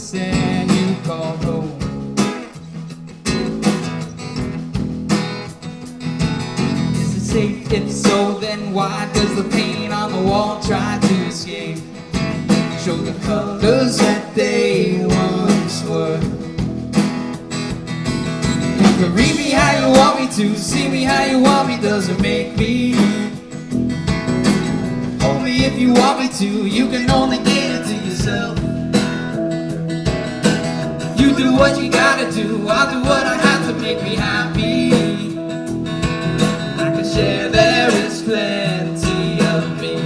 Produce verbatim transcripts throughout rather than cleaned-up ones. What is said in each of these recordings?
place and you call home. Is it safe? If so, then why does the paint on the wall try to escape? Show the colors that they once were. You can read me how you want me to, see me how you want me, doesn't make me. Hold me if you want me to, you can only get it to yourself. You do what you gotta do, I'll do what I have to make me happy. I can share, there is plenty of me.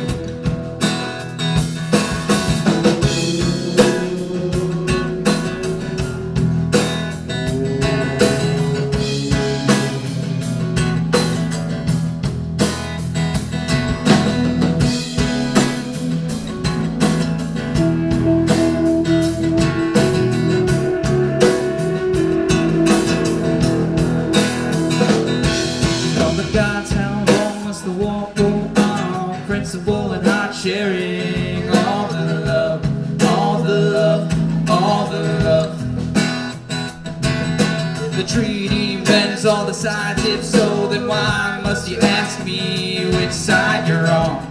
Principle and heart sharing, all the love, all the love, all the love. The treaty bends all the sides, if so, then why must you ask me which side you're on?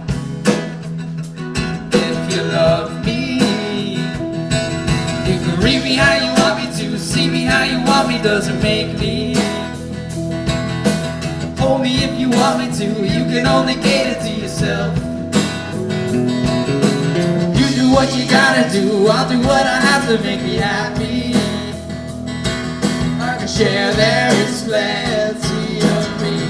If you love me, you can read me how you want me to, see me how you want me, doesn't make me. Hold me if you want me to, you can only cater to yourself. You do what you gotta do, I'll do what I have to make me happy. I can share, there is plenty of me.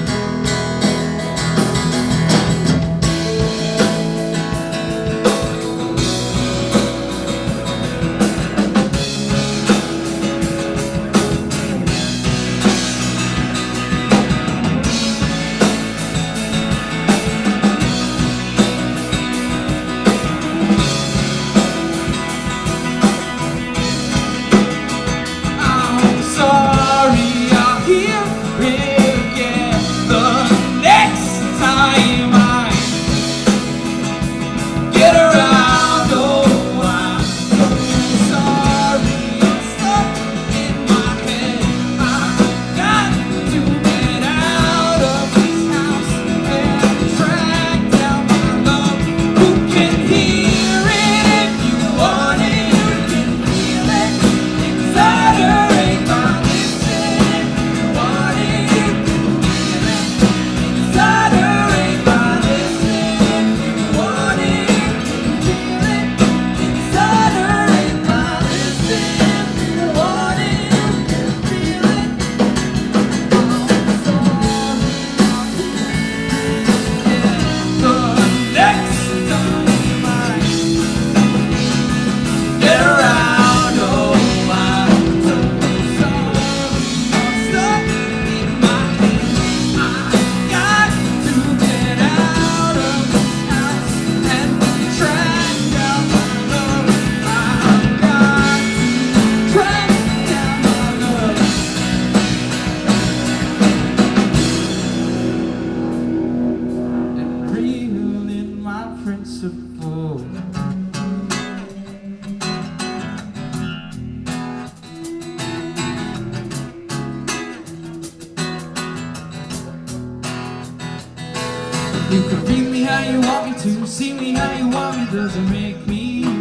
You can read me how you want me to, see me how you want me, doesn't make me.